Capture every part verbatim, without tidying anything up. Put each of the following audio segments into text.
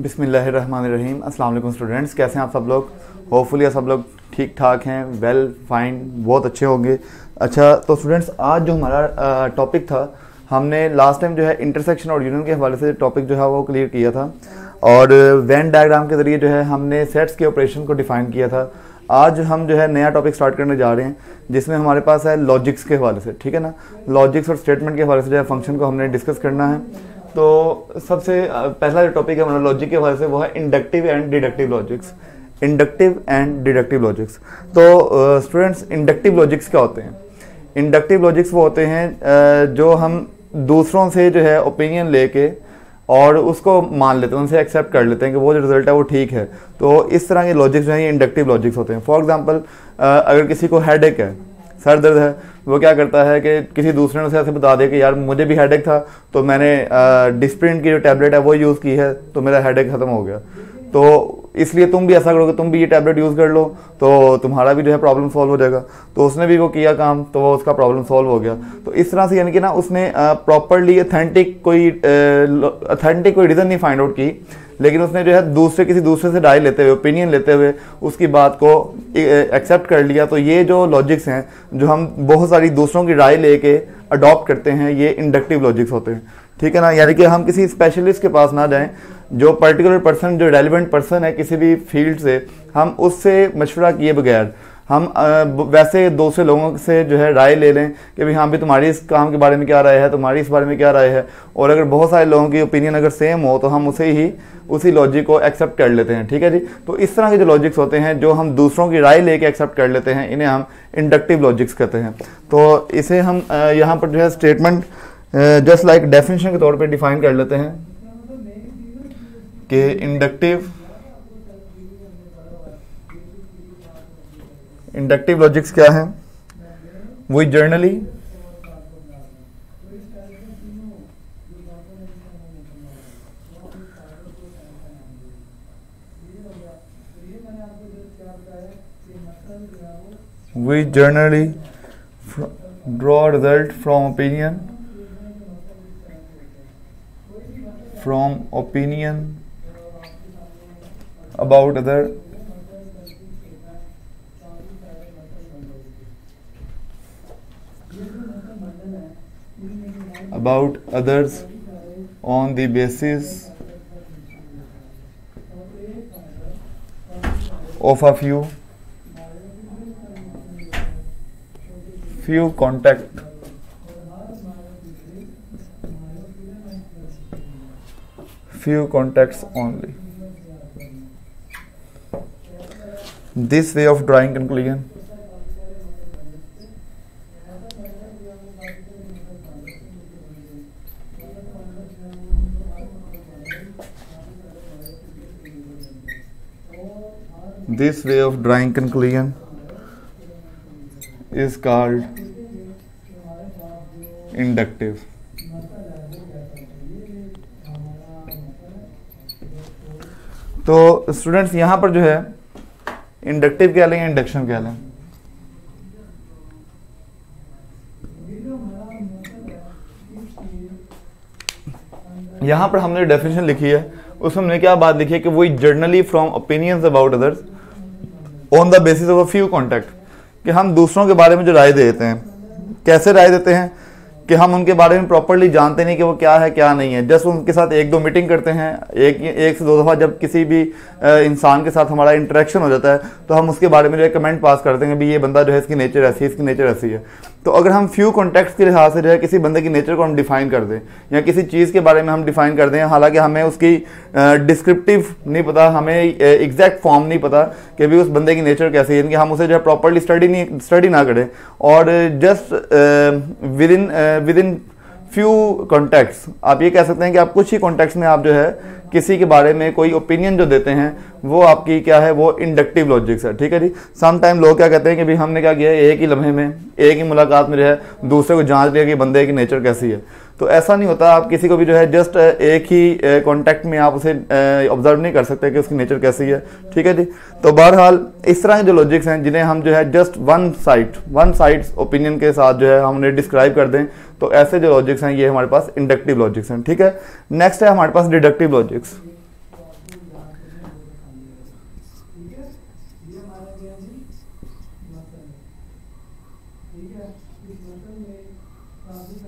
बिस्मिल्लाहिर्रहमानिर्रहीम। अस्सलाम वालेकुम स्टूडेंट्स, कैसे हैं आप सब लोग। होपफुली सब लोग ठीक ठाक हैं, वेल फाइन, बहुत अच्छे होंगे। अच्छा, तो स्टूडेंट्स आज जो हमारा टॉपिक था, हमने लास्ट टाइम जो है इंटरसेक्शन और यूनियन के हवाले से टॉपिक जो है वो क्लियर किया था और वेन डायग्राम के ज़रिए जो है हमने सेट्स के ऑपरेशन को डिफ़ाइन किया था। आज हम जो है नया टॉपिक स्टार्ट करने जा रहे हैं जिसमें हमारे पास है लॉजिक्स के हवाले से, ठीक है ना। लॉजिक्स और स्टेटमेंट के हवाले से जो है फंक्शन को हमने डिस्कस करना है। तो सबसे पहला जो टॉपिक है हमारा लॉजिक के हवाले से वो है inductive and deductive logics. Inductive and deductive logics. तो स्टूडेंट्स, इंडक्टिव लॉजिक्स क्या होते हैं? इंडक्टिव लॉजिक्स वो होते हैं uh, जो हम दूसरों से जो है ओपिनियन लेके और उसको मान लेते हैं, उनसे एक्सेप्ट कर लेते हैं कि वो जो रिजल्ट है वो ठीक है। तो इस तरह के लॉजिक्स जो हैं ये इंडक्टिव लॉजिक्स होते हैं। फॉर एग्जांपल, अगर किसी को हेडेक है, सर दर्द है, वो क्या करता है कि किसी दूसरे ने उसे ऐसे बता दे कि यार मुझे भी हेडेक था तो मैंने डिस्प्रिन की जो टैबलेट है वो यूज़ की है तो मेरा हेडेक ख़त्म हो गया, तो इसलिए तुम भी ऐसा करोगे, तुम भी ये टैबलेट यूज़ कर लो तो तुम्हारा भी जो है प्रॉब्लम सॉल्व हो जाएगा। तो उसने भी वो किया काम, तो वो उसका प्रॉब्लम सॉल्व हो गया। तो इस तरह से यानी कि ना उसने प्रॉपरली अथेंटिक कोई अथेंटिक कोई रीज़न नहीं फाइंड आउट की, लेकिन उसने जो है दूसरे किसी दूसरे से राय लेते हुए, ओपिनियन लेते हुए उसकी बात को एक्सेप्ट कर लिया। तो ये जो लॉजिक्स हैं जो हम बहुत सारी दूसरों की राय लेके अडॉप्ट करते हैं, ये इंडक्टिव लॉजिक्स होते हैं, ठीक है ना। यानी कि हम किसी स्पेशलिस्ट के पास ना जाएं, जो पर्टिकुलर पर्सन, जो रेलिवेंट पर्सन है किसी भी फील्ड से, हम उससे मशवरा किए बगैर हम वैसे दूसरे लोगों से जो है राय ले लें कि भाई हाँ भी तुम्हारी इस काम के बारे में क्या राय है, तुम्हारी इस बारे में क्या राय है। और अगर बहुत सारे लोगों की ओपिनियन अगर सेम हो तो हम उसे ही उसी लॉजिक को एक्सेप्ट कर लेते हैं, ठीक है जी। तो इस तरह के जो लॉजिक्स होते हैं जो हम दूसरों की राय लेके एक्सेप्ट कर लेते हैं, इन्हें हम इंडक्टिव लॉजिक्स कहते हैं। तो इसे हम यहाँ पर जो है स्टेटमेंट जस्ट लाइक डेफिनेशन के तौर पे डिफाइन कर लेते हैं कि इंडक्टिव इंडक्टिव लॉजिक्स क्या है। We generally we generally draw result from opinion from opinion about other about others on the basis of a few few contact few contacts only. This way of drawing conclusion this way of drawing conclusion is called inductive. तो students यहाँ पर जो है inductive क्या लें, induction क्या लें। यहाँ पर हमने डेफिनेशन लिखी है, उसमें हमने क्या बात लिखी है कि वो generally from opinions about others on the basis of a few contact, कि हम दूसरों के बारे में जो राय देते हैं, कैसे राय देते हैं कि हम उनके बारे में प्रॉपर्ली जानते नहीं कि वो क्या है क्या नहीं है। जस्ट उनके साथ एक दो मीटिंग करते हैं, एक एक से दो दफ़ा जब किसी भी इंसान के साथ हमारा इंटरेक्शन हो जाता है तो हम उसके बारे में जो है कमेंट पास करते हैं कि भाई ये बंदा जो है इसकी नेचर ऐसी है, इसकी नेचर ऐसी है। तो अगर हम फ्यू कॉन्टेक्ट्स के लिहाज से जो है किसी बंदे की नेचर को हम डिफाइन कर दें या किसी चीज़ के बारे में हम डिफाइन कर दें, हालांकि हमें उसकी डिस्क्रिप्टिव नहीं पता, हमें एग्जैक्ट फॉर्म नहीं पता कि भी उस बंदे की नेचर कैसी है, यानी कि हम उसे जो है प्रॉपर्ली स्टडी नहीं स्टडी ना करें और just within within few contexts, आप ये कह सकते हैं कि आप कुछ ही कॉन्टेक्ट्स में आप जो है किसी के बारे में कोई ओपिनियन जो देते हैं वो आपकी क्या है, वो इंडक्टिव लॉजिक्स है, ठीक है जी। सम टाइम लोग क्या कहते हैं कि भाई हमने क्या किया, एक ही लम्हे में, एक ही मुलाकात में जो है दूसरे को जांच लिया कि बंदे की नेचर कैसी है। तो ऐसा नहीं होता, आप किसी को भी जो है जस्ट एक ही कॉन्टैक्ट में आप उसे ऑब्जर्व नहीं कर सकते कि उसकी नेचर कैसी है, ठीक है जी। तो बहरहाल इस तरह के जो लॉजिक्स हैं जिन्हें हम जो है just one side one side opinion के साथ जो है हम उन्हें डिस्क्राइब कर दें, तो ऐसे जो लॉजिक्स हैं ये हमारे पास इंडक्टिव लॉजिक्स हैं, ठीक है। नेक्स्ट है हमारे पास डिडक्टिव लॉजिक्स।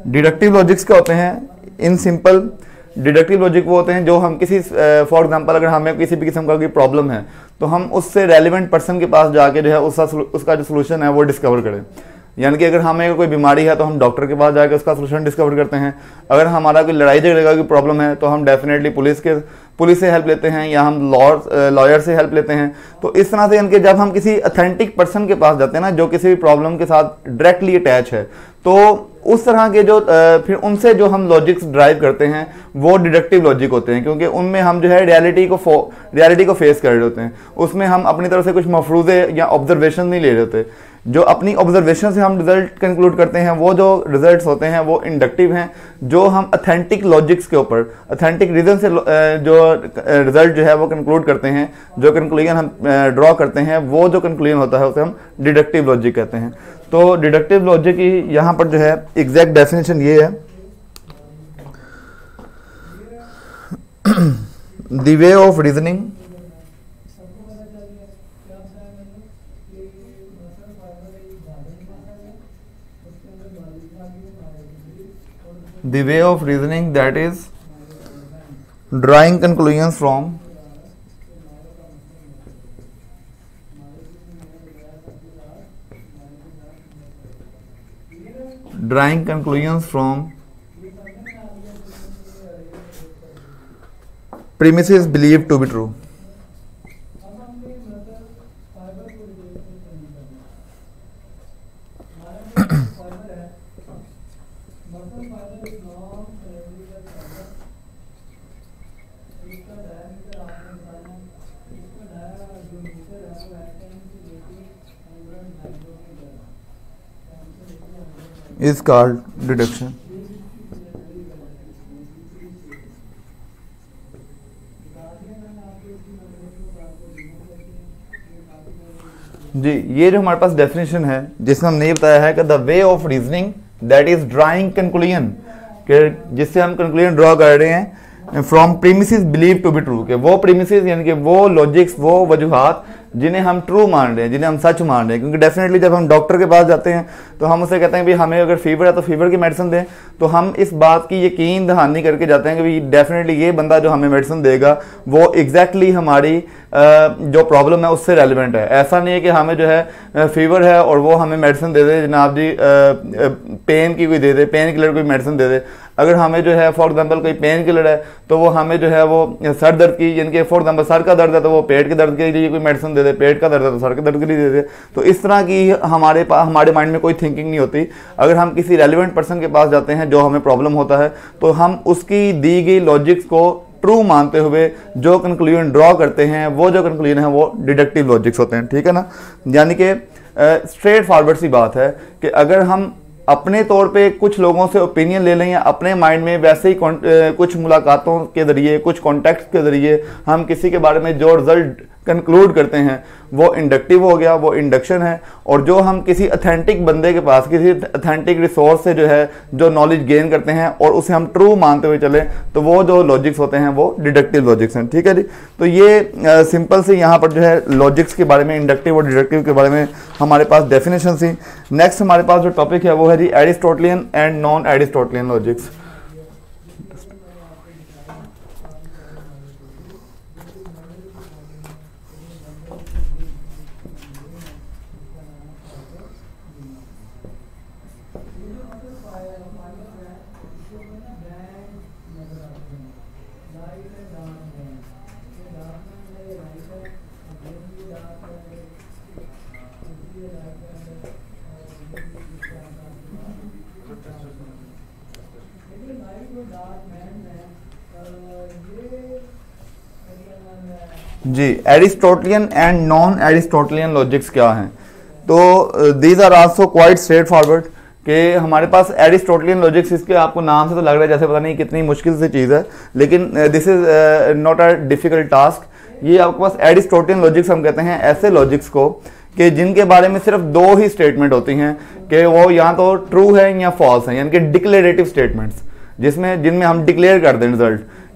डिडक्टिव लॉजिक्स क्या होते हैं? इन सिंपल, डिडक्टिव लॉजिक वो होते हैं जो हम किसी, फॉर एग्जांपल अगर हमें किसी भी किस्म का कोई प्रॉब्लम है तो हम उससे रेलिवेंट पर्सन के पास जाके जो है उसका उसका जो सोल्यूशन है वो डिस्कवर करें। यानी कि अगर हमें कोई बीमारी है तो हम डॉक्टर के पास जाके उसका सोल्यूशन डिस्कवर करते हैं। अगर हमारा कोई लड़ाई झगड़े का कोई प्रॉब्लम है तो हम डेफिनेटली पुलिस के पुलिस से हेल्प लेते हैं या हम लॉयर लॉयर से हेल्प लेते हैं। तो इस तरह से यानी कि जब हम किसी अथेंटिक पर्सन के पास जाते हैं ना, जो किसी भी प्रॉब्लम के साथ डायरेक्टली अटैच है, तो उस तरह के जो फिर उनसे जो हम लॉजिक्स ड्राइव करते हैं वो डिडक्टिव लॉजिक होते हैं, क्योंकि उनमें हम जो है रियलिटी को रियलिटी को फेस कर रहे होते हैं। उसमें हम अपनी तरफ से कुछ मफरूज़े या ऑब्जर्वेशन नहीं ले रहे होते। जो अपनी ऑब्जर्वेशन से हम रिजल्ट कंक्लूड करते हैं वो जो रिजल्ट्स होते हैं वो इंडक्टिव हैं। जो हम अथेंटिक लॉजिक्स के ऊपर, अथेंटिक रीजन से जो रिजल्ट जो है वो कंक्लूड करते हैं, जो कंक्लूजन हम ड्रॉ करते हैं, वो जो कंक्लूजन होता है उसे हम डिडक्टिव लॉजिक कहते हैं। तो डिडक्टिव लॉजिक की यहाँ पर जो है एग्जैक्ट डेफिनेशन ये है, the way of reasoning the way of reasoning that is drawing conclusions from drawing conclusions from premises believed to be true। is called deduction। जी, ये जो हमारे पास डेफिनेशन है जिसमें हमने ये बताया है कि the way of reasoning that is drawing conclusion, कि जिससे हम कंक्लूजन ड्रॉ कर रहे हैं from premises believe to be true, कि वो प्रीमिसेस यानी कि वो लॉजिक्स, वो वजूहात जिन्हें हम ट्रू मान रहे हैं, जिन्हें हम सच मान रहे हैं। क्योंकि डेफिनेटली जब हम डॉक्टर के पास जाते हैं तो हम उसे कहते हैं भाई हमें अगर फीवर है तो फीवर की मेडिसिन दें, तो हम इस बात की यकीन दहानी करके जाते हैं कि भाई डेफिनेटली ये बंदा जो हमें मेडिसिन देगा वो एग्जैक्टली हमारी जो प्रॉब्लम है उससे रेलिवेंट है। ऐसा नहीं है कि हमें जो है फीवर है और वो हमें मेडिसिन दे दे, जनाब जी पेन की कोई दे दे, पेन किलर कोई मेडिसिन दे दे। अगर हमें जो है फॉर एग्जांपल कोई पेन किलर है तो वो हमें जो है वो सर दर्द की, यानी कि फॉर एग्जांपल सर का दर्द है तो वो पेट के दर्द के लिए कोई मेडिसिन दे दे, पेट का दर्द है तो सर के दर्द के लिए दे दे। तो इस तरह की हमारे पास हमारे माइंड में कोई थिंकिंग नहीं होती। अगर हम किसी रेलिवेंट पर्सन के पास जाते हैं जो हमें प्रॉब्लम होता है तो हम उसकी दी गई लॉजिक्स को ट्रू मानते हुए जो कंक्लूजन ड्रॉ करते हैं, वो जो कंक्लूजन है वो डिडक्टिव लॉजिक्स होते हैं। ठीक है ना, यानी कि स्ट्रेट फॉरवर्ड सी बात है कि अगर हम अपने तौर पे कुछ लोगों से ओपिनियन ले लें या अपने माइंड में वैसे ही कुछ मुलाकातों के जरिए, कुछ कॉन्टेक्ट के जरिए हम किसी के बारे में जो रिजल्ट कंक्लूड करते हैं वो इंडक्टिव हो गया, वो इंडक्शन है। और जो हम किसी अथेंटिक बंदे के पास, किसी अथेंटिक रिसोर्स से जो है जो नॉलेज गेन करते हैं और उसे हम ट्रू मानते हुए चले, तो वो जो लॉजिक्स होते हैं वो डिडक्टिव लॉजिक्स हैं। ठीक है जी, तो ये सिंपल से यहाँ पर जो है लॉजिक्स के बारे में, इंडक्टिव और डिडक्टिव के बारे में हमारे पास डेफिनेशन थी। नेक्स्ट हमारे पास जो टॉपिक है वो है जी Aristotelian and non Aristotelian logics. जी, Aristotelian and non Aristotelian logics क्या हैं? तो these are also quite straightforward कि हमारे पास एरिस्टोटलियन लॉजिक्स, इसके आपको नाम से तो लग रहा है जैसे पता नहीं कितनी मुश्किल से चीज़ है, लेकिन this is not a difficult task. ये आपके पास एरिस्टोटलियन लॉजिक्स हम कहते हैं ऐसे लॉजिक्स को कि जिनके बारे में सिर्फ दो ही स्टेटमेंट होती हैं कि वो या तो ट्रू है या फॉल्स है, यानी कि डिक्लेरेटिव स्टेटमेंट्स, जिसमें जिनमें हम डिक्लेयर कर दें रिजल्ट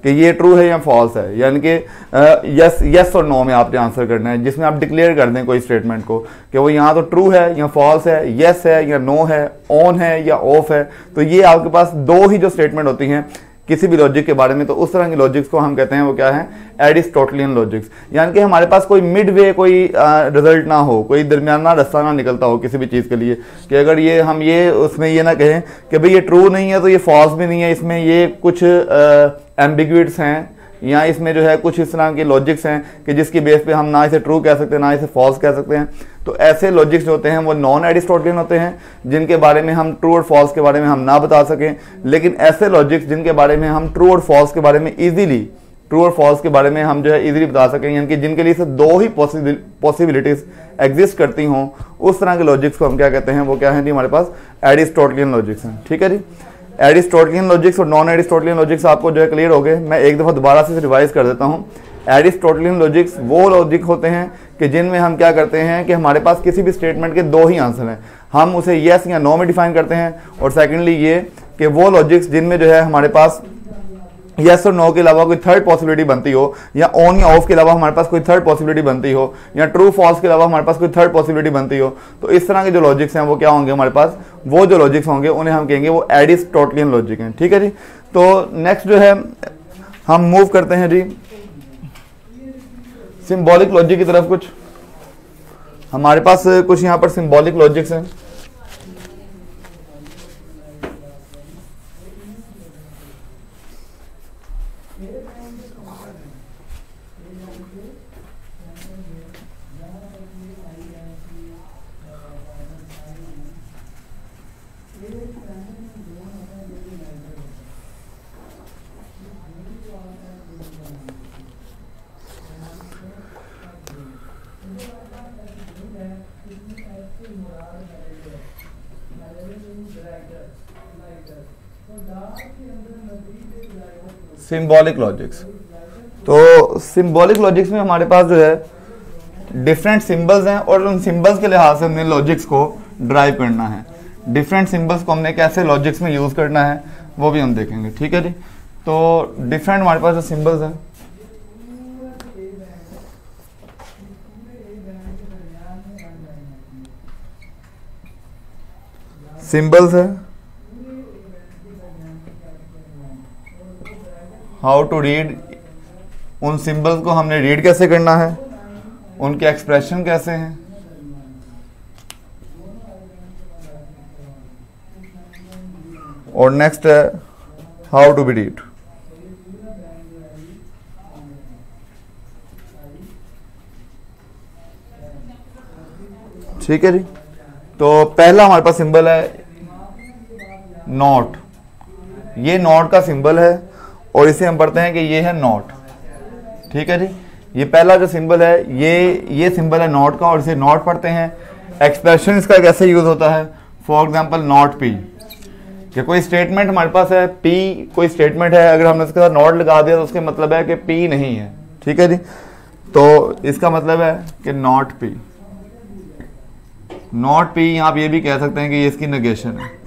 कि ये ट्रू है या फॉल्स है, यानी कि यस यस और नो में आपने आंसर करना है, जिसमें आप डिक्लेयर कर दें कोई स्टेटमेंट को कि वो यहाँ तो ट्रू है या फॉल्स है, यस है या नो है, ऑन है या ऑफ है। तो ये आपके पास दो ही जो स्टेटमेंट होती हैं किसी भी लॉजिक के बारे में, तो उस तरह के लॉजिक्स को हम कहते हैं वो क्या है, एरिस्टोटलियन लॉजिक्स। यानी कि हमारे पास कोई मिड वे कोई रिजल्ट ना हो, कोई दरमियाना रास्ता ना निकलता हो किसी भी चीज़ के लिए, कि अगर ये हम ये उसमें ये ना कहें कि भाई ये ट्रू नहीं है तो ये फॉल्स भी नहीं है, इसमें ये कुछ एम्बिग्यूट्स हैं या इसमें जो है कुछ इस तरह के लॉजिक्स हैं कि जिसकी बेस पे हम ना इसे ट्रू कह सकते हैं ना इसे फॉल्स कह सकते हैं। तो ऐसे लॉजिक्स जो होते हैं वो नॉन एरिस्टोटलियन होते हैं, जिनके बारे में हम ट्रू और फॉल्स के बारे में हम ना बता सकें। लेकिन ऐसे लॉजिक्स जिनके बारे में हम ट्रू और फॉल्स के बारे में इजीली ट्रू और फॉल्स के बारे में हम जो है इजीली बता सकें, यानी कि जिनके लिए से दो ही पॉसिबिलिटीज एग्जिस्ट करती हों, उस तरह के लॉजिक्स को हम क्या कहते हैं, वो क्या है जी, हमारे पास एरिस्टोटलियन लॉजिक्स हैं। ठीक है जी, एरिस्टोटलियन लॉजिक्स और नॉन एरिस्टोटलियन लॉजिक्स आपको जो है क्लियर हो गए। मैं एक दफ़ा दोबारा से रिवाइज कर देता हूँ। एरिस्टोटलियन लॉजिक्स वो लॉजिक होते हैं कि जिनमें हम क्या करते हैं कि हमारे पास किसी भी स्टेटमेंट के दो ही आंसर हैं, हम उसे येस या नो में डिफाइन करते हैं। और सेकेंडली ये कि वो लॉजिक्स जिनमें जो है हमारे पास यस और नो के अलावा कोई थर्ड पॉसिबिलिटी बनती हो, या ऑन या ऑफ के अलावा हमारे पास कोई थर्ड पॉसिबिलिटी बनती हो, या ट्रू फॉल्स के अलावा हमारे पास कोई थर्ड पॉसिबिलिटी बनती हो, तो इस तरह के जो लॉजिक्स हैं वो क्या होंगे हमारे पास, वो जो लॉजिक्स होंगे उन्हें हम कहेंगे वो एरिस्टोटलियन लॉजिक हैं। ठीक है जी, तो नेक्स्ट जो है हम मूव करते हैं जी सिंबॉलिक लॉजिक की तरफ। कुछ हमारे पास कुछ यहाँ पर सिंबॉलिक लॉजिक्स हैं। सिंबॉलिक लॉजिक्स, तो सिंबॉलिक लॉजिक्स में हमारे पास जो है डिफरेंट सिंबल्स हैं और उन सिंबल्स के लिहाज से हमने लॉजिक्स को ड्राइव करना है। डिफरेंट सिंबल्स को हमने कैसे लॉजिक्स में यूज करना है वो भी हम देखेंगे। ठीक है जी, तो डिफरेंट हमारे पास जो सिंबल्स हैं, सिंबल्स है, हाउ टू रीड, उन सिंबल्स को हमने रीड कैसे करना है, उनके एक्सप्रेशन कैसे हैं, और नेक्स्ट है हाउ टू बी रीड। ठीक है जी, तो पहला हमारे पास सिंबल है नॉट। ये नॉट का सिंबल है और इसे हम पढ़ते हैं कि ये है नॉट। ठीक है जी, ये पहला जो सिंबल है ये ये सिंबल है नॉट का और इसे नॉट पढ़ते हैं। एक्सप्रेशन इसका कैसे यूज होता है, फॉर एग्जांपल नॉट पी, कि कोई स्टेटमेंट हमारे पास है पी, कोई स्टेटमेंट है, अगर हमने उसके साथ नॉट लगा दिया तो उसके मतलब है कि पी नहीं है। ठीक है जी, तो इसका मतलब है कि नॉट पी, नॉट पी आप ये भी कह सकते हैं कि ये इसकी नेगेशन है,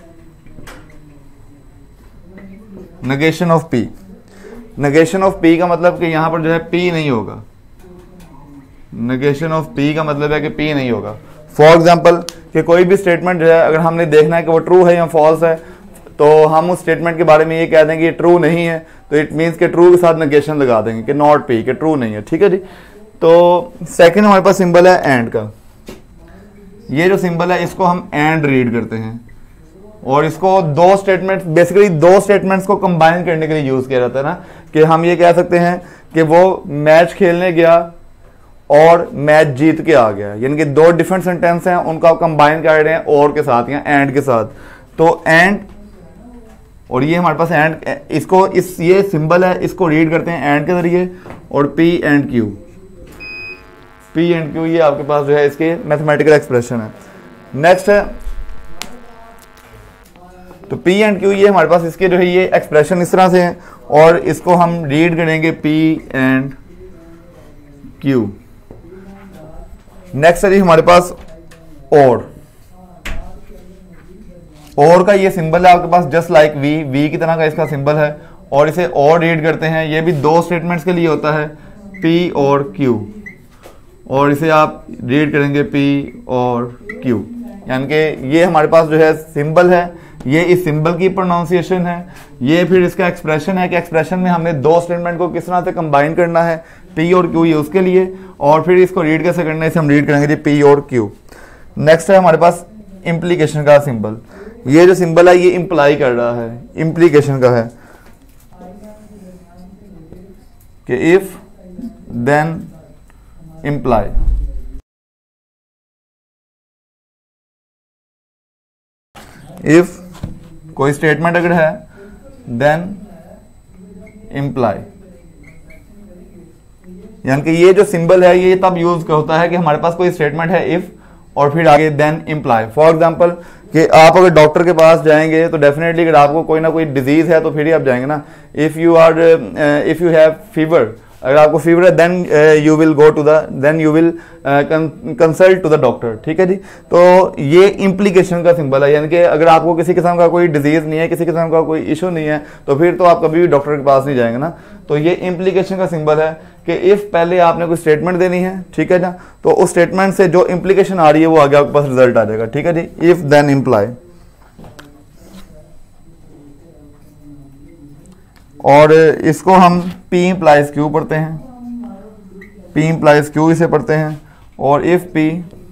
negation of P. Negation of P का मतलब कि यहां पर जो है पी नहीं होगा, नेगेशन ऑफ पी का मतलब है कि पी नहीं होगा। फॉर एग्जांपल कि कोई भी स्टेटमेंट जो है अगर हमने देखना है कि वो ट्रू है या फॉल्स है, तो हम उस स्टेटमेंट के बारे में ये कह देंगे कि ट्रू नहीं है, तो इट मीन्स कि ट्रू के साथ नेगेशन लगा देंगे कि नॉट पी, कि ट्रू नहीं है। ठीक है जी, तो सेकंड हमारे पास सिंबल है एंड का। ये जो सिंबल है इसको हम एंड रीड करते हैं और इसको दो स्टेटमेंट्स, बेसिकली दो स्टेटमेंट्स को कंबाइन करने के लिए यूज किया जाता है ना, कि हम ये कह सकते हैं कि वो मैच खेलने गया और मैच जीत के आ गया, यानी कि दो डिफरेंट सेंटेंस हैं उनका कंबाइन कर रहे हैं और के साथ या एंड के साथ। तो एंड और ये हमारे पास एंड, इसको इस ये सिंबल है इसको रीड करते हैं एंड के जरिए, और P and Q, P and Q ये आपके पास जो है इसके मैथमेटिकल एक्सप्रेशन है। नेक्स्ट है तो पी एंड क्यू, ये हमारे पास इसके जो है ये एक्सप्रेशन इस तरह से हैं और इसको हम रीड करेंगे पी एंड क्यू। नेक्स्ट है जी हमारे पास और, और का ये सिंबल है आपके पास जस्ट लाइक वी, वी की तरह का इसका सिंबल है और इसे और रीड करते हैं, ये भी दो स्टेटमेंट्स के लिए होता है, P और Q, और इसे आप रीड करेंगे P और Q, यानी कि ये हमारे पास जो है सिंबल है, ये इस सिंबल की प्रोनाउंसिएशन है, ये फिर इसका एक्सप्रेशन है कि एक्सप्रेशन में हमने दो स्टेटमेंट को किस तरह से कंबाइन करना है, P और Q, ये उसके लिए, और फिर इसको रीड कैसे करना है, इसे हम रीड करेंगे जी P और Q। नेक्स्ट है हमारे पास इम्प्लीकेशन का सिंबल। ये जो सिंबल है ये इंप्लाई कर रहा है, इम्प्लीकेशन का है कि इफ देन इम्प्लाई। इफ कोई स्टेटमेंट अगर है देन इम्प्लाई, यानी कि ये जो सिंबल है ये तब यूज होता है कि हमारे पास कोई स्टेटमेंट है इफ और फिर आगे देन इम्प्लाई। फॉर एग्जांपल कि आप अगर डॉक्टर के पास जाएंगे तो डेफिनेटली अगर आपको कोई ना कोई डिजीज है तो फिर ही आप जाएंगे ना। If you are if you have fever, अगर आपको फीवर है then you will go to the then you will consult to the doctor, ठीक है जी। तो ये इम्प्लीकेशन का सिंबल है, यानी कि अगर आपको किसी किस्म का कोई डिजीज नहीं है, किसी किस्म का कोई इशू नहीं है, तो फिर तो आप कभी भी डॉक्टर के पास नहीं जाएंगे ना। तो ये इम्प्लीकेशन का सिंबल है कि इफ पहले आपने कोई स्टेटमेंट देनी है, ठीक है ना, तो उस स्टेटमेंट से जो इम्प्लीकेशन आ रही है वो आगे आपके पास रिजल्ट आ जाएगा, ठीक है जी। If then imply. और इसको हम P implies Q पढ़ते हैं, P implies Q इसे पढ़ते हैं, और if P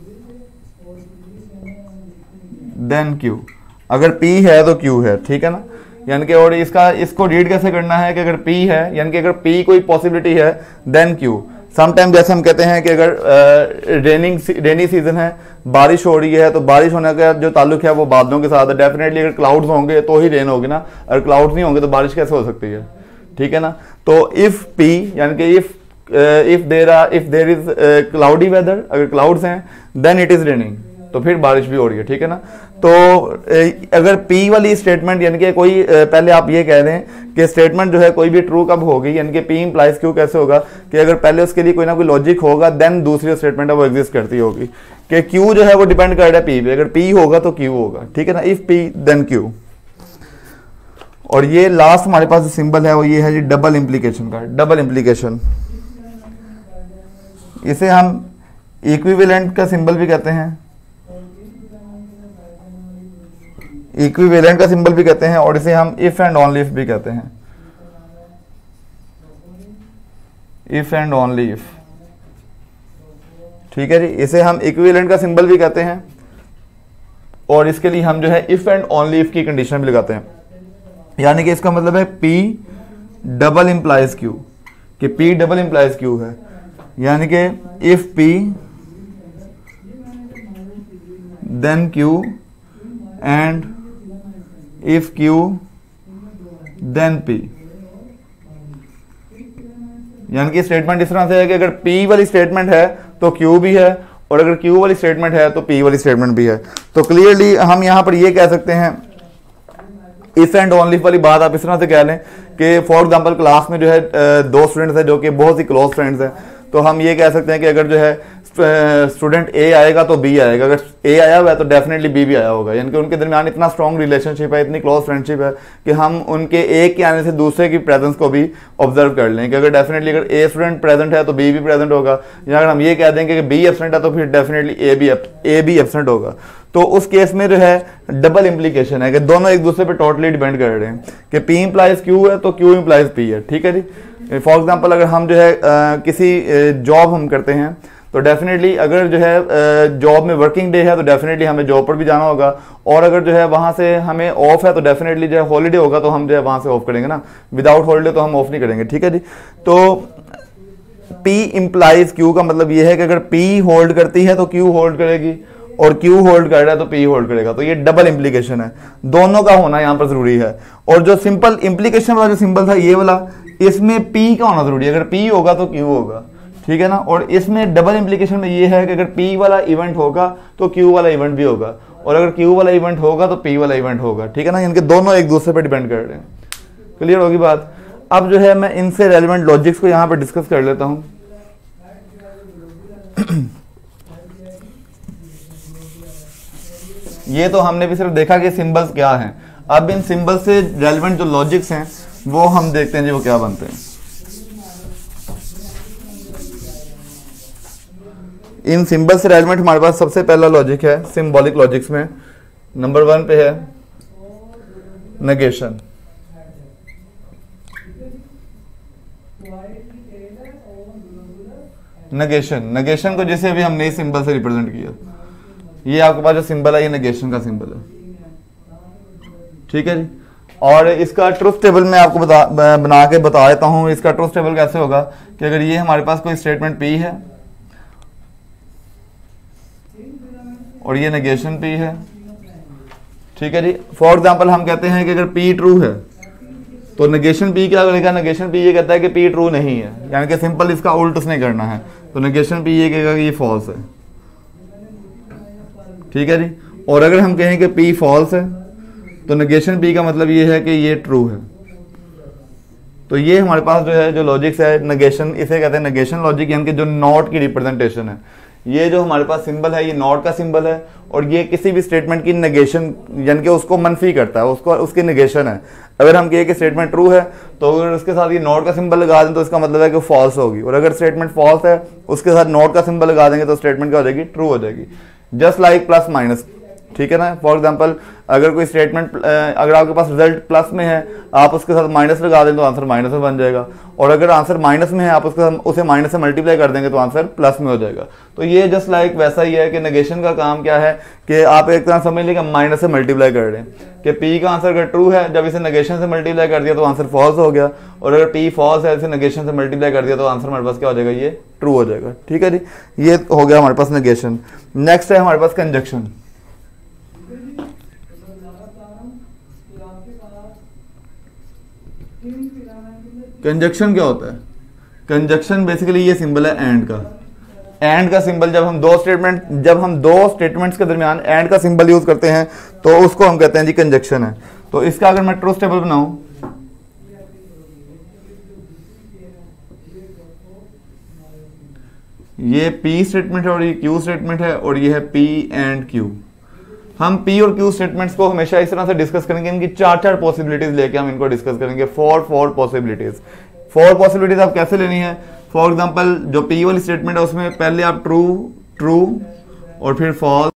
then Q, अगर P है तो Q है, ठीक है ना। यानी कि और इसका इसको रीड कैसे करना है कि अगर P है, यानी कि अगर P कोई पॉसिबिलिटी है देन Q। समटाइम जैसे हम कहते हैं कि अगर रेनिंग रेनी सीजन है, बारिश हो रही है, तो बारिश होने का जो ताल्लुक है वो बादलों के साथ है। डेफिनेटली अगर क्लाउड्स होंगे तो ही रेन होगी ना, अगर क्लाउड्स नहीं होंगे तो बारिश कैसे हो सकती है, ठीक है ना। तो इफ P यानी कि if if there are if there is cloudy weather, अगर क्लाउड्स हैं देन इट इज रेनिंग, तो फिर बारिश भी हो रही है, ठीक है ना। तो अगर P वाली स्टेटमेंट यानी कि कोई पहले आप ये कह दें कि स्टेटमेंट जो है कोई भी ट्रू कब होगी, यानी कि P implies Q कैसे होगा कि अगर पहले उसके लिए कोई ना कोई लॉजिक होगा देन दूसरी स्टेटमेंट है वो एग्जिस्ट करती होगी, कि Q जो है वो डिपेंड कर रहा है P पे, अगर P होगा तो Q होगा, ठीक है ना। If P then Q। और ये लास्ट हमारे पास जो सिंबल है वो ये है जी डबल इम्प्लीकेशन का। डबल इम्प्लीकेशन, इसे हम इक्विवेलेंट का सिंबल भी कहते हैं, इक्विवेलेंट का सिंबल भी कहते हैं, और इसे हम इफ एंड ओनली इफ भी कहते हैं, इफ एंड ओनली इफ, ठीक है जी। इसे हम इक्विवेलेंट का सिंबल भी कहते हैं, और इसके लिए हम जो है इफ एंड ओनली इफ की कंडीशन भी लगाते हैं, यानी कि इसका मतलब है P डबल इम्प्लाइज Q, कि P डबल इम्प्लाइज Q है, यानी कि if P then Q and if Q then P। यानी कि स्टेटमेंट इस तरह से है कि अगर P वाली स्टेटमेंट है तो Q भी है, और अगर Q वाली स्टेटमेंट है तो P वाली स्टेटमेंट भी है। तो क्लियरली हम यहां पर ये कह सकते हैं, इफ एंड ओनली वाली बात आप इस तरह से कह लें कि फॉर एग्जांपल क्लास में जो है दो स्टूडेंट्स हैं जो कि बहुत ही क्लोज फ्रेंड्स हैं, तो हम ये कह सकते हैं कि अगर जो है स्टूडेंट ए आएगा तो बी आएगा, अगर ए आया हुआ है तो डेफिनेटली बी भी आया होगा, यानी कि उनके दरमियान इतना स्ट्रॉन्ग रिलेशनशिप है, इतनी क्लोज फ्रेंडशिप है कि हम उनके एक के आने से दूसरे की प्रेजेंस को भी ऑब्जर्व कर लें कि अगर डेफिनेटली अगर ए स्टूडेंट प्रेजेंट है तो बी भी प्रेजेंट होगा, या अगर हम ये कह देंगे कि बी एब्सेंट है तो फिर डेफिनेटली ए भी ए भी एब्सेंट होगा। तो उस केस में जो है डबल इम्प्लीकेशन है कि दोनों एक दूसरे पे टोटली डिपेंड कर रहे हैं, कि P implies Q है तो Q implies P है, ठीक है जी। फॉर एग्जांपल अगर हम जो है आ, किसी जॉब हम करते हैं तो डेफिनेटली अगर जो है जॉब में वर्किंग डे है तो डेफिनेटली हमें जॉब पर भी जाना होगा, और अगर जो है वहां से हमें ऑफ है तो डेफिनेटली जो है हॉलीडे होगा तो हम जो है वहां से ऑफ करेंगे ना, विदाउट हॉलीडे तो हम ऑफ नहीं करेंगे, ठीक है जी। तो P implies Q का मतलब ये है कि अगर P होल्ड करती है तो Q होल्ड करेगी, और Q होल्ड कर रहा है तो P होल्ड करेगा, तो ये डबल इम्प्लीकेशन है, दोनों का होना यहां पर जरूरी है। और जो सिंपल इम्प्लीकेशन वाला जो सिंबल था ये वाला, इसमें P का होना जरूरी है, अगर P होगा तो Q होगा, ठीक है ना। और इसमें डबल इम्प्लीकेशन में ये है कि अगर P वाला इवेंट होगा तो Q वाला इवेंट भी होगा, और अगर Q वाला इवेंट होगा तो P वाला इवेंट होगा, ठीक है ना। इनके दोनों एक दूसरे पर डिपेंड कर रहे हैं। क्लियर होगी बात। अब जो है मैं इनसे रेलिवेंट लॉजिक्स को यहाँ पर डिस्कस कर लेता हूँ। ये तो हमने भी सिर्फ देखा कि सिंबल्स क्या हैं, अब इन सिंबल से रेलिवेंट जो लॉजिक्स हैं वो हम देखते हैं जी वो क्या बनते हैं। इन सिंबल से रेलेवेंट हमारे पास सबसे पहला लॉजिक है सिंबॉलिक लॉजिक्स में, नंबर वन पे है नेगेशन। नेगेशन नेगेशन को जैसे अभी हमने इस सिंबल से रिप्रेजेंट किया, ये आपके पास जो सिंबल है ये नेगेशन का सिंबल है, ठीक है जी। और इसका ट्रुथ टेबल मैं आपको बता बना के बता देता हूं। इसका ट्रुथ टेबल कैसे होगा कि अगर ये हमारे पास कोई स्टेटमेंट पी है और ये नेगेशन पी है, ठीक है जी। फॉर एग्जांपल हम कहते हैं कि अगर पी ट्रू है तो नेगेशन पी क्या करेगा, नेगेशन पी ये कहता है कि पी ट्रू नहीं है, यानी कि सिंपल इसका उल्ट उसने करना है, तो नेगेशन पी ये कहेगा कि ये फॉल्स है, ठीक है जी। और अगर हम कहें कि पी फॉल्स है तो नेगेशन पी का मतलब ये है कि ये ट्रू है। तो ये हमारे पास जो है जो लॉजिक्स है नेगेशन, इसे कहते हैं नेगेशन लॉजिक, यानी कि जो नॉट की रिप्रेजेंटेशन है। ये जो हमारे पास सिंबल है ये नॉट का सिंबल है और ये किसी भी स्टेटमेंट की नेगेशन यानी कि उसको मनफी करता है, उसको उसकी नेगेशन है। अगर हम कहें कि स्टेटमेंट ट्रू है तो अगर उसके साथ ये नॉट का सिंबल लगा दें तो इसका मतलब है कि फॉल्स होगी, और अगर स्टेटमेंट फॉल्स है उसके साथ नॉट का सिंबल लगा देंगे तो स्टेटमेंट क्या हो जाएगी, ट्रू हो जाएगी। जस्ट लाइक प्लस माइनस, ठीक है ना। फॉर एग्जांपल अगर कोई स्टेटमेंट अगर आपके पास रिजल्ट प्लस में है आप उसके साथ माइनस लगा दें तो आंसर माइनस में बन जाएगा, और अगर आंसर माइनस में है आप उसके साथ उसे माइनस से मल्टीप्लाई कर देंगे तो आंसर प्लस में हो जाएगा। तो ये जस्ट लाइक वैसा ही है कि नेगेशन का काम क्या है कि आप एक तरह समझ लीजिए माइनस से मल्टीप्लाई कर रहे हैं कि पी का आंसर अगर ट्रू है जब इसे नेगेशन से मल्टीप्लाई कर दिया तो आंसर फॉल्स हो गया, और अगर पी फॉल्स है इसे नेगेशन से मल्टीप्लाई कर दिया तो आंसर हमारे पास क्या हो जाएगा, ये ट्रू हो जाएगा, ठीक है जी। ये हो गया हमारे पास नेगेशन। नेक्स्ट है हमारे पास कंजक्शन। कंजक्शन क्या होता है, कंजक्शन बेसिकली ये सिंबल है एंड का। एंड का सिंबल जब हम दो स्टेटमेंट जब हम दो स्टेटमेंट्स के दरमियान एंड का सिंबल यूज करते हैं तो उसको हम कहते हैं जी कंजक्शन है। तो इसका अगर मैं ट्रुथ टेबल बनाऊं, ये पी स्टेटमेंट है और ये क्यू स्टेटमेंट है और ये है पी एंड क्यू। हम पी और क्यू स्टेटमेंट्स को हमेशा इस तरह से डिस्कस करेंगे, इनकी चार चार पॉसिबिलिटीज लेके हम इनको डिस्कस करेंगे। Four four possibilities four possibilities आप कैसे लेनी है। फॉर एग्जांपल जो पी वाली स्टेटमेंट है उसमें पहले आप ट्रू ट्रू और फिर फॉल्स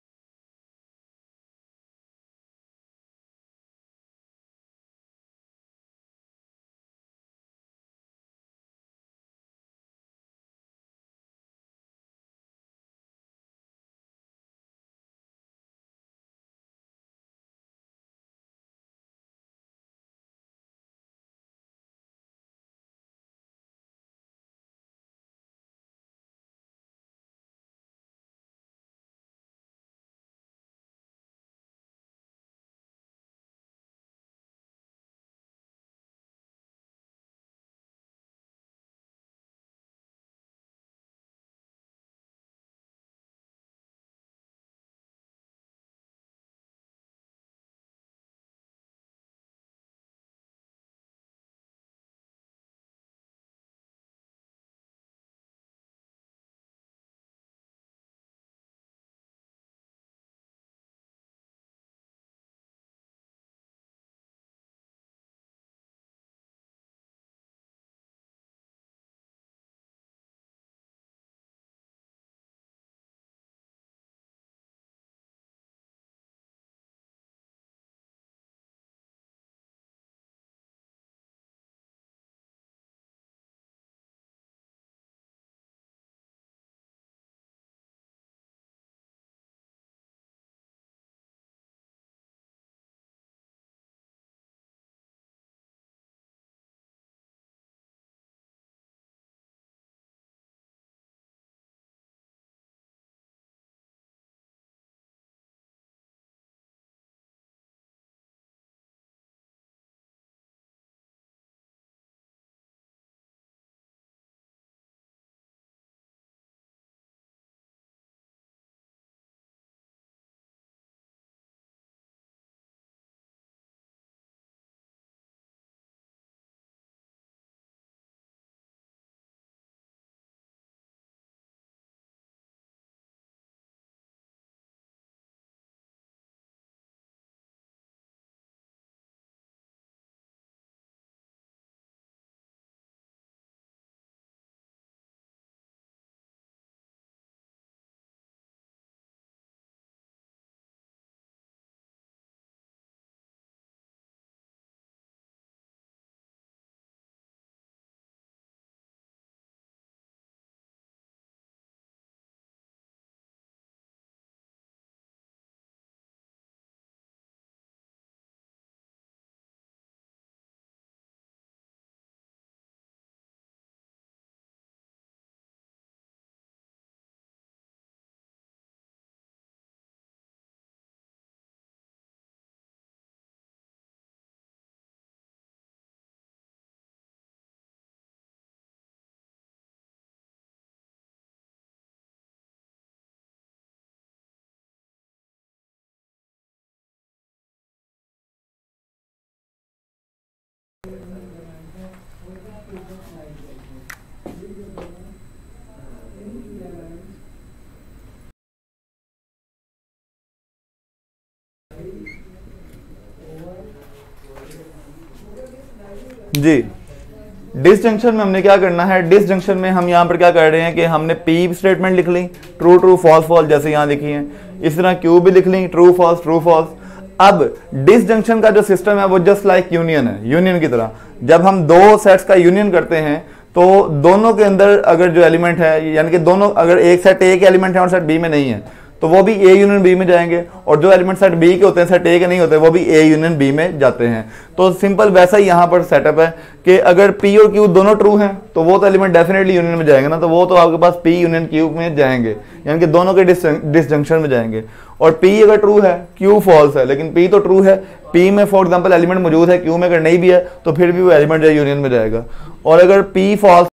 जी, डिसजंक्शन में हमने क्या करना है, डिसजंक्शन में हम यहाँ पर क्या कर रहे हैं कि हमने पी स्टेटमेंट लिख ली, ट्रू ट्रू फॉल्स फॉल्स जैसे यहाँ लिखी है, इस तरह क्यू भी लिख ली, ट्रू फॉल्स ट्रू फॉल्स। अब डिसजंक्शन का जो सिस्टम है वो जस्ट लाइक यूनियन है, यूनियन की तरह। जब हम दो सेट्स का यूनियन करते हैं तो दोनों के अंदर अगर जो एलिमेंट है, यानी कि दोनों, अगर एक सेट ए के एलिमेंट है और सेट बी में नहीं है, तो वो भी ए यूनियन बी में जाएंगे, और जो एलिमेंट सेट बी के होते हैं सेट ए के नहीं होते वो भी ए यूनियन बी में जाते हैं। तो सिंपल वैसा ही यहाँ पर सेटअप है कि अगर पी और क्यू दोनों ट्रू हैं तो वो तो एलिमेंट डेफिनेटली यूनियन में जाएंगे ना, तो वो तो आपके पास पी यूनियन क्यू में जाएंगे, यानी कि दोनों के डिसजंक्शन में जाएंगे। और पी अगर ट्रू है, क्यू फॉल्स है, लेकिन पी तो ट्रू है, पी में फॉर एग्जांपल एलिमेंट मौजूद है, क्यू में अगर नहीं भी है तो फिर भी वो एलिमेंट जो यूनियन में जाएगा। और अगर पी फॉल्स